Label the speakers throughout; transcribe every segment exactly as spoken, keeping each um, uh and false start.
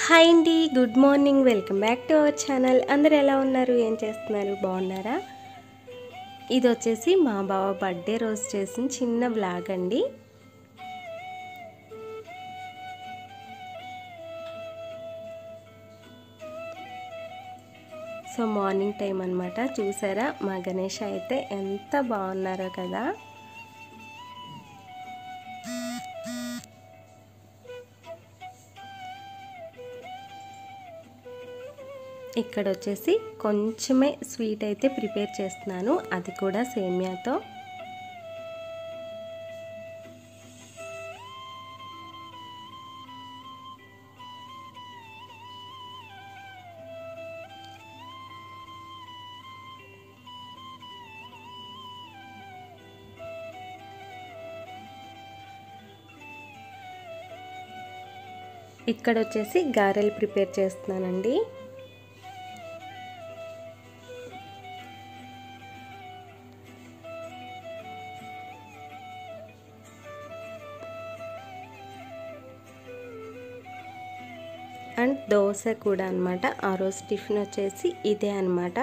Speaker 1: Hi అండి, good morning. Welcome back to our channel. అందరు ఎలా ఉన్నారు, ఏం చేస్తున్నారు, బాగున్నారా? ఇది వచ్చేసి మా బావ బర్త్డే రోజు చేసిన చిన్న వ్లాగ్ అండి. సో మార్నింగ్ టైం అన్నమాట. చూసారా మా గణేష్ అయితే ఎంత బాగున్నారో కదా. ఇక్కడ వచ్చేసి కొంచెమే స్వీట్ అయితే ప్రిపేర్ చేస్తున్నాను, అది కూడా సేమియాతో. ఇక్కడ వచ్చేసి గారెలు ప్రిపేర్ చేస్తున్నానండి. అండ్ దోశ కూడా అన్నమాట. ఆ రోజు టిఫిన్ వచ్చేసి ఇదే అన్నమాట.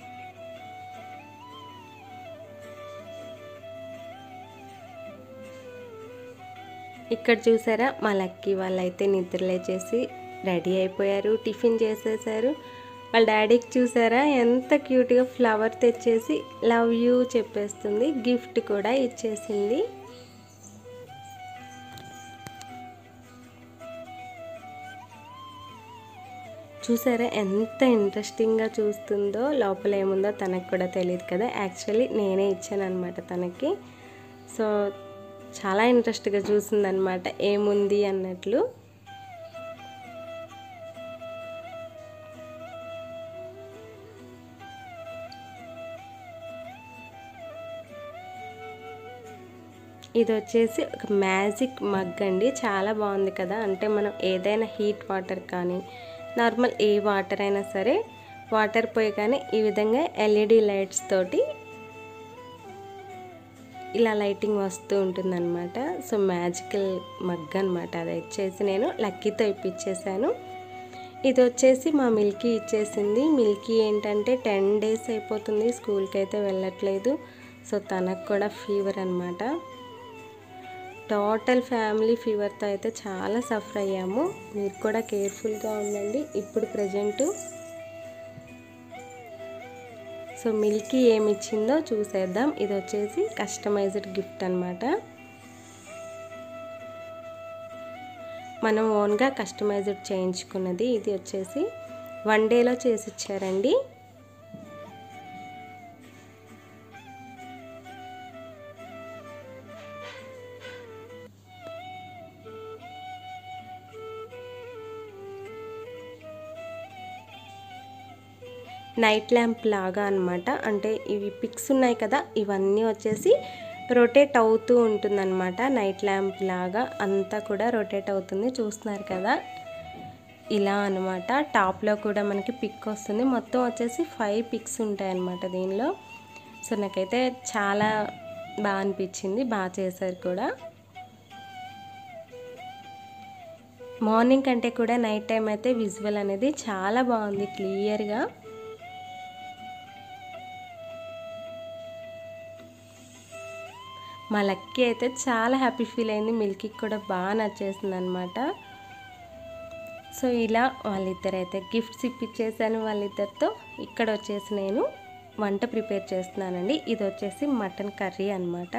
Speaker 1: ఇక్కడ చూసారా మా లక్కీ వాళ్ళైతే నిద్రలేచేసి రెడీ అయిపోయారు, టిఫిన్ చేసేసారు. వాళ్ళ డాడీకి చూసారా ఎంత క్యూట్గా ఫ్లవర్ తెచ్చేసి లవ్ యూ చెప్పేస్తుంది, గిఫ్ట్ కూడా ఇచ్చేసింది. చూసారా ఎంత ఇంట్రెస్టింగ్గా చూస్తుందో, లోపల ఏముందో తనకు కూడా తెలియదు కదా. యాక్చువల్లీ నేనే ఇచ్చాను అనమాట తనకి. సో చాలా ఇంట్రెస్ట్గా చూసిందనమాట ఏముంది అన్నట్లు. ఇది వచ్చేసి ఒక మ్యాజిక్ మగ్ అండి, చాలా బాగుంది కదా. అంటే మనం ఏదైనా హీట్ వాటర్ కానీ నార్మల్ ఏ వాటర్ అయినా సరే వాటర్ పోయి కానీ ఈ విధంగా ఎల్ఈడి లైట్స్ తోటి ఇలా లైటింగ్ వస్తూ ఉంటుందన్నమాట. సో మ్యాజికల్ మగ్ అనమాట. అది వచ్చేసి నేను లక్కీతో ఇప్పించేసాను. ఇది వచ్చేసి మా మిల్కీ ఇచ్చేసింది. మిల్కీ ఏంటంటే టెన్ డేస్ అయిపోతుంది, స్కూల్కి అయితే వెళ్ళట్లేదు. సో తనకు కూడా ఫీవర్ అనమాట. టోటల్ ఫ్యామిలీ ఫీవర్తో అయితే చాలా సఫర్ అయ్యాము. మీరు కూడా కేర్ఫుల్గా ఉండండి ఇప్పుడు ప్రజెంటు. సో మిల్కీ ఏమి ఇచ్చిందో చూసేద్దాం. ఇది వచ్చేసి కస్టమైజ్డ్ గిఫ్ట్ అనమాట. మనం ఓన్గా కస్టమైజ్డ్ చేయించుకున్నది. ఇది వచ్చేసి వన్ డేలో చేసి ఇచ్చారండి. నైట్ ల్యాంప్ లాగా అనమాట. అంటే ఇవి పిక్స్ ఉన్నాయి కదా, ఇవన్నీ వచ్చేసి రొటేట్ అవుతూ ఉంటుందన్నమాట. నైట్ ల్యాంప్ లాగా అంతా కూడా రొటేట్ అవుతుంది, చూస్తున్నారు కదా. ఇలా అనమాట. టాప్లో కూడా మనకి పిక్ వస్తుంది. మొత్తం వచ్చేసి ఫైవ్ పిక్స్ ఉంటాయి అన్నమాట దీనిలో. సో నాకైతే చాలా బాగా అనిపించింది, బాగా చేశారు కూడా. మార్నింగ్ కంటే కూడా నైట్ టైం అయితే విజువల్ అనేది చాలా బాగుంది, క్లియర్గా. మా లక్కీ అయితే చాలా హ్యాపీ ఫీల్ అయింది, మిల్కీకి కూడా బాగా నచ్చేసింది అనమాట. సో ఇలా వాళ్ళిద్దరైతే గిఫ్ట్స్ ఇప్పించేసాను వాళ్ళిద్దరితో. ఇక్కడ వచ్చేసి నేను వంట ప్రిపేర్ చేస్తున్నానండి. ఇది వచ్చేసి మటన్ కర్రీ అనమాట.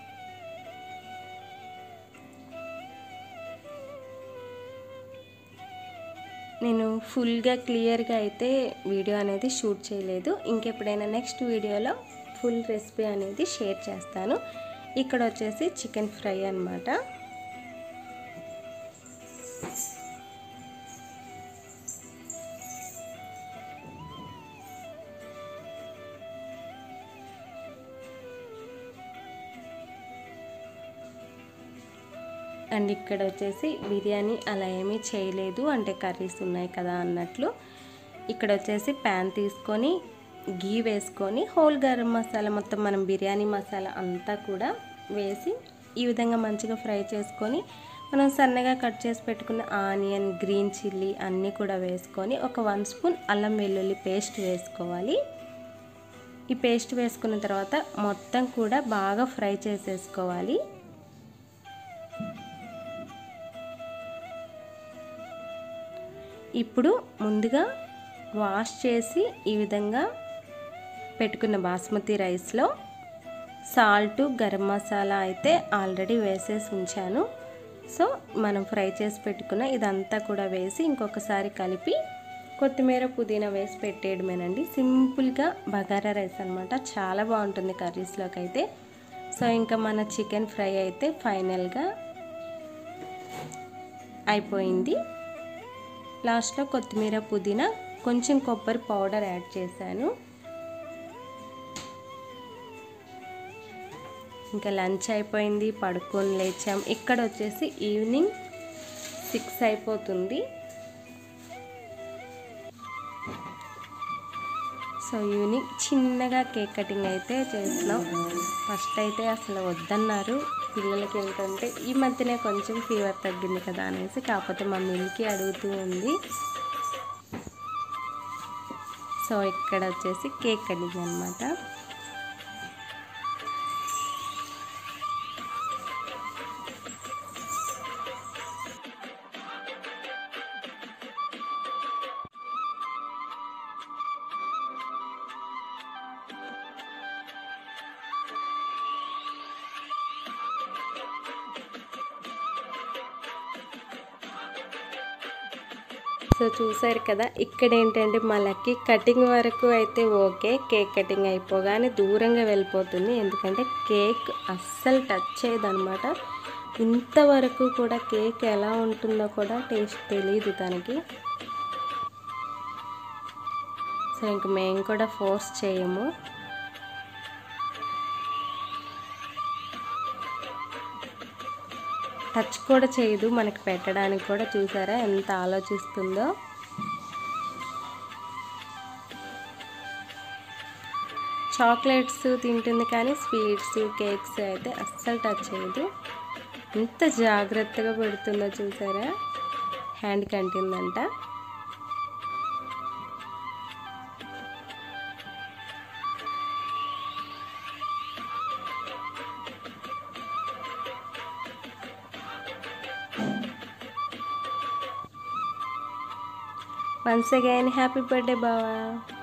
Speaker 1: నేను ఫుల్గా క్లియర్గా అయితే వీడియో అనేది షూట్ చేయలేదు. ఇంకెప్పుడైనా నెక్స్ట్ వీడియోలో ఫుల్ రెసిపీ అనేది షేర్ చేస్తాను. ఇక్కడ వచ్చేసి చికెన్ ఫ్రై అన్నమాట. అండ్ ఇక్కడ వచ్చేసి బిర్యానీ అలా ఏమీ చేయలేదు, అంటే కర్రీస్ ఉన్నాయి కదా అన్నట్లు. ఇక్కడ వచ్చేసి ప్యాన్ తీసుకొని గీ వేసుకొని హోల్ గరం మసాలా మొత్తం మనం బిర్యానీ మసాలా అంతా కూడా వేసి ఈ విధంగా మంచిగా ఫ్రై చేసుకొని మనం సన్నగా కట్ చేసి పెట్టుకున్న ఆనియన్, గ్రీన్ చిల్లీ అన్నీ కూడా వేసుకొని ఒక వన్ స్పూన్ అల్లం వెల్లుల్లి పేస్ట్ వేసుకోవాలి. ఈ పేస్ట్ వేసుకున్న తర్వాత మొత్తం కూడా బాగా ఫ్రై చేసేసుకోవాలి. ఇప్పుడు ముందుగా వాష్ చేసి ఈ విధంగా పెట్టుకున్న బాస్మతి రైస్లో సాల్ట్, గరం మసాలా అయితే ఆల్రెడీ వేసేసి ఉంచాను. సో మనం ఫ్రై చేసి పెట్టుకున్న ఇదంతా కూడా వేసి ఇంకొకసారి కలిపి కొత్తిమీర, పుదీనా వేసి పెట్టేయడమేనండి. సింపుల్గా బగారా రైస్ అనమాట. చాలా బాగుంటుంది కర్రీస్లోకి అయితే. సో ఇంకా మన చికెన్ ఫ్రై అయితే ఫైనల్గా అయిపోయింది. లాస్ట్లో కొత్తిమీర, పుదీనా, కొంచెం కొబ్బరి పౌడర్ యాడ్ చేశాను. ఇంకా లంచ్ అయిపోయింది, పడుకొని లేచాం. ఇక్కడ వచ్చేసి ఈవినింగ్ సిక్స్ అయిపోతుంది. సో ఈవినింగ్ చిన్నగా కేక్ కటింగ్ అయితే చేస్తున్నాం. ఫస్ట్ అయితే అసలు వద్దన్నారు పిల్లలకి. ఏంటంటే ఈ మధ్యనే కొంచెం ఫీవర్ తగ్గింది కదా అనేసి, కాకపోతే మా మిల్కి అడుగుతూ ఉంది. సో ఇక్కడ వచ్చేసి కేక్ కటింగ్ అనమాట. సో చూసారు కదా, ఇక్కడ ఏంటంటే మా లక్కీ కటింగ్ వరకు అయితే ఓకే, కేక్ కటింగ్ అయిపోగానే దూరంగా వెళ్ళిపోతుంది. ఎందుకంటే కేక్ అస్సలు టచ్ చేయదన్నమాట. ఇంతవరకు కూడా కేక్ ఎలా ఉంటుందో కూడా టేస్ట్ తెలియదు తనకి. సో ఇంక మేము కూడా ఫోర్స్ చేయము. టచ్ కూడా చేయదు మనకి పెట్టడానికి కూడా. చూసారా ఎంత ఆలోచిస్తుందో. చాక్లెట్స్ తింటుంది కానీ స్వీట్స్, కేక్స్ అయితే అస్సలు టచ్ చేయదు. ఎంత జాగ్రత్తగా పెడుతుందో చూసారా. హ్యాండ్ కంటిందంట. Once again, happy birthday, Bawa.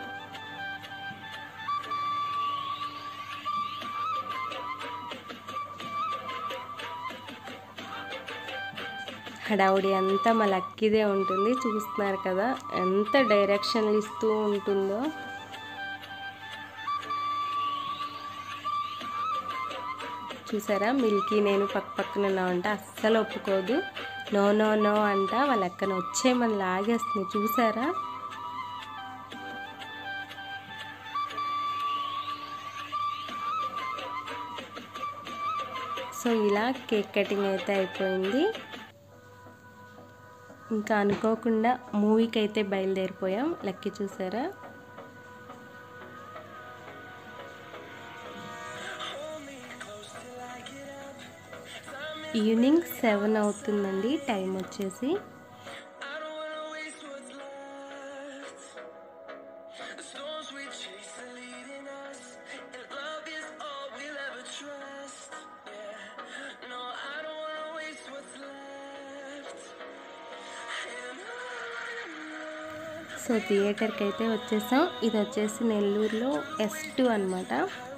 Speaker 1: హడావుడి అంతా మా లక్కీదే ఉంటుంది. చూస్తున్నారు కదా ఎంత డైరెక్షన్లు ఇస్తూ ఉంటుందో. చూసారా మిల్కీ నేను పక్క పక్కన ఉన్నామంటే అస్సలు ఒప్పుకోదు. నో నో నో అంట వాళ్ళ అక్కన వచ్చేమని లాగేస్తుంది. చూసారా. సో ఇలా కేక్ కటింగ్ అయితే అయిపోయింది. ఇంకా అనుకోకుండా మూవీకి అయితే బయలుదేరిపోయాం. లక్కీ చూసారా. ఈవినింగ్ సెవెన్ అవుతుందండి టైం వచ్చేసి. సో థియేటర్కి అయితే వచ్చేసాం. ఇది వచ్చేసి నెల్లూరులో ఎస్ టూ అనమాట.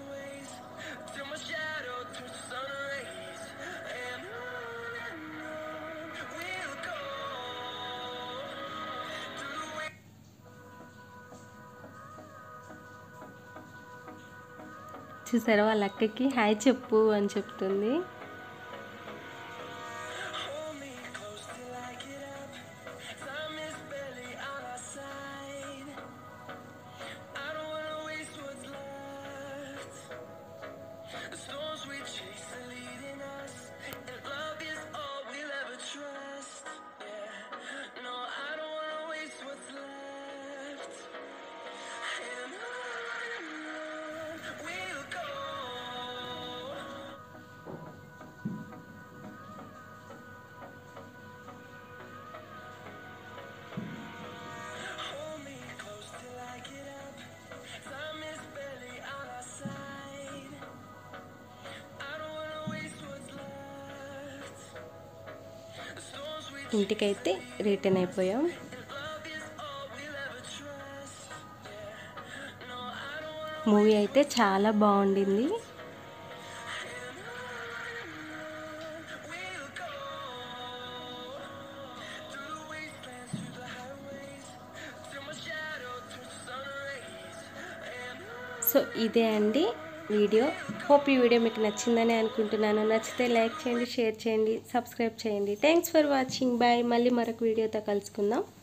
Speaker 1: చూసారా వాళ్ళ అక్కకి హాయ్ చెప్పు అని చెప్తుంది. ఇంటికైతే రిటర్న్ అయిపోయాం. మూవీ అయితే చాలా బాగుండింది. సో ఇదే అండి వీడియో. హోప్ ఈ వీడియో మీకు నచ్చిందని అనుకుంటున్నాను. నచ్చితే లైక్ చేయండి, షేర్ చేయండి, సబ్స్క్రైబ్ చేయండి. Thanks for watching. బాయ్. మళ్ళీ మరొక వీడియోతో కలుసుకుందాం.